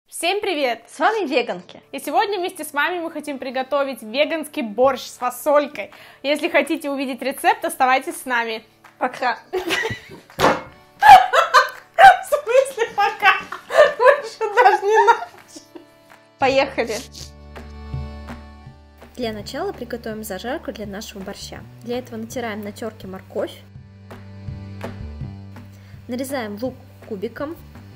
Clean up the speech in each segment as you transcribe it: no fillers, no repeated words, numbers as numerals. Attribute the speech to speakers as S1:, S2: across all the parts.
S1: Всем привет!
S2: С вами Веганки.
S1: И сегодня вместе с вами мы хотим приготовить веганский борщ с фасолькой. Если хотите увидеть рецепт, оставайтесь с нами.
S2: Пока.
S1: В смысле пока? Мы еще даже не начали.
S2: Поехали.
S3: Для начала приготовим зажарку для нашего борща. Для этого натираем на терке морковь. Нарезаем лук кубиком.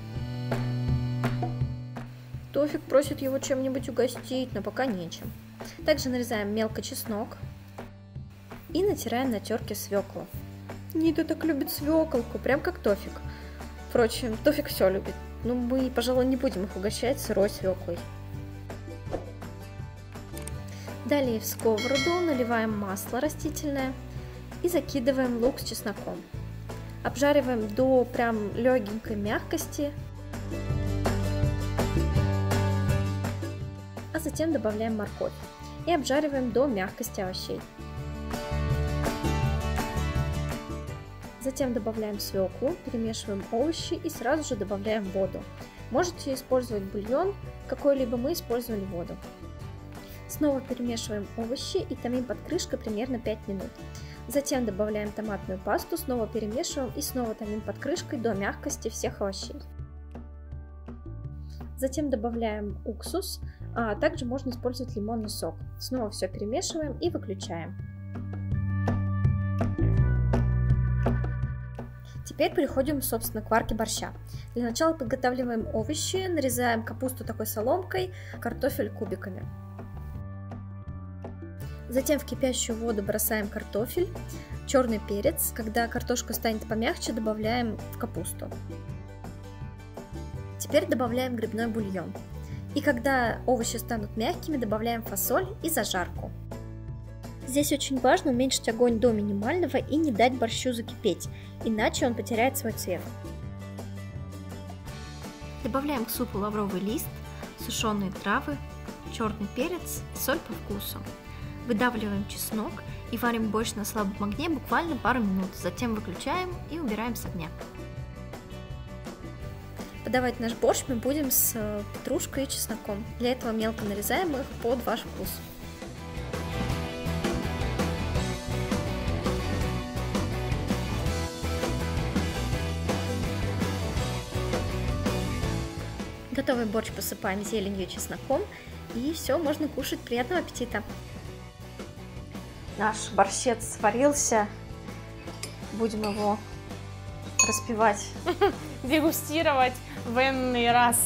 S3: Тофик просит его чем-нибудь угостить, но пока нечем. Также нарезаем мелко чеснок и натираем на терке свеклу. Нита так любит свеколку, прям как Тофик. Впрочем, Тофик все любит, но мы, пожалуй, не будем их угощать сырой свеклой. Далее в сковороду наливаем масло растительное и закидываем лук с чесноком. Обжариваем до прям легенькой мягкости. А затем добавляем морковь и обжариваем до мягкости овощей. Затем добавляем свеклу, перемешиваем овощи и сразу же добавляем воду. Можете использовать бульон какой-либо, мы использовали воду. Снова перемешиваем овощи и томим под крышкой примерно 5 минут. Затем добавляем томатную пасту, снова перемешиваем и снова томим под крышкой до мягкости всех овощей. Затем добавляем уксус, а также можно использовать лимонный сок. Снова все перемешиваем и выключаем. Теперь переходим, собственно, к варке борща. Для начала подготавливаем овощи, нарезаем капусту такой соломкой, картофель кубиками. Затем в кипящую воду бросаем картофель, черный перец. Когда картошка станет помягче, добавляем в капусту. Теперь добавляем грибной бульон. И когда овощи станут мягкими, добавляем фасоль и зажарку. Здесь очень важно уменьшить огонь до минимального и не дать борщу закипеть, иначе он потеряет свой цвет. Добавляем к супу лавровый лист, сушеные травы, черный перец, соль по вкусу. Выдавливаем чеснок и варим борщ на слабом огне буквально пару минут, затем выключаем и убираем с огня. Подавать наш борщ мы будем с петрушкой и чесноком. Для этого мелко нарезаем их под ваш вкус. Готовый борщ посыпаем зеленью и чесноком, и все, можно кушать. Приятного аппетита!
S2: Наш борщец сварился. Будем его распивать.
S1: Дегустировать в энный раз.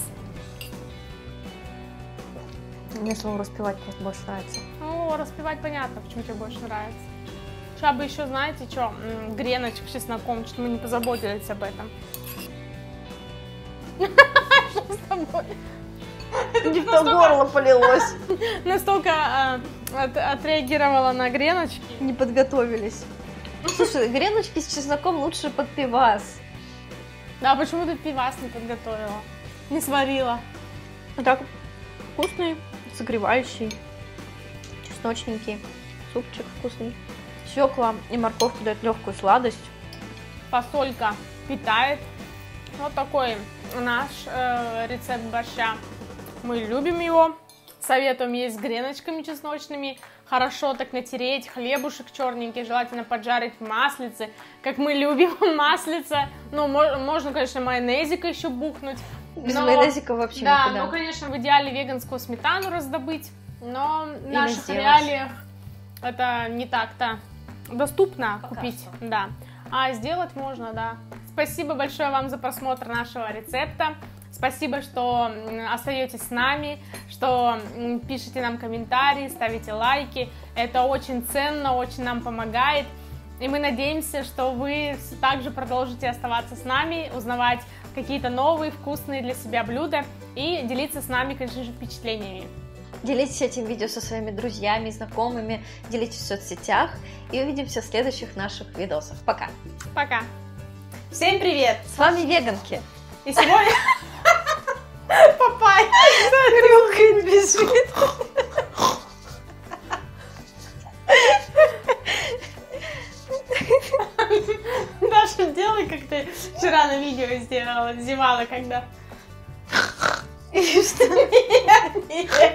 S2: Мне слово распивать просто больше нравится.
S1: Ну, распивать понятно, почему тебе больше нравится. Сейчас бы еще, знаете, что, греночек с чесноком, что мы не позаботились об этом. Что с тобой?
S2: Не в то горло полилось.
S1: Настолько отреагировала на греночки.
S2: Не подготовились. Слушай, греночки с чесноком лучше под пивас.
S1: Да, почему ты пивас не подготовила? Не сварила.
S2: А так, вкусный, согревающий, чесночненький, супчик вкусный. Свекла и морковка дают легкую сладость.
S1: Фасолька питает. Вот такой наш рецепт борща. Мы любим его. Советуем есть с греночками чесночными. Хорошо так натереть, хлебушек черненький, желательно поджарить в маслице, как мы любим маслице. Ну, можно, конечно, майонезика еще бухнуть.
S2: Без майонезика вообще
S1: да,
S2: никуда.
S1: ну, конечно, в идеале веганскую сметану раздобыть, но в наших
S2: сделать.
S1: реалиях это не так-то доступно
S2: Пока
S1: купить.
S2: что.
S1: Да. А сделать можно, да. Спасибо большое вам за просмотр нашего рецепта. Спасибо, что остаетесь с нами, что пишите нам комментарии, ставите лайки. Это очень ценно, очень нам помогает. И мы надеемся, что вы также продолжите оставаться с нами, узнавать какие-то новые вкусные для себя блюда и делиться с нами, конечно же, впечатлениями.
S2: Делитесь этим видео со своими друзьями, знакомыми, делитесь в соцсетях и увидимся в следующих наших видосах. Пока!
S1: Пока! Всем привет!
S2: С вами Веганки!
S1: И сегодня... Папай!
S2: Хрюкает, бежит!
S1: Даша, делай, как ты вчера на видео сделала, зевала когда.
S2: И что?
S1: Нет, нет.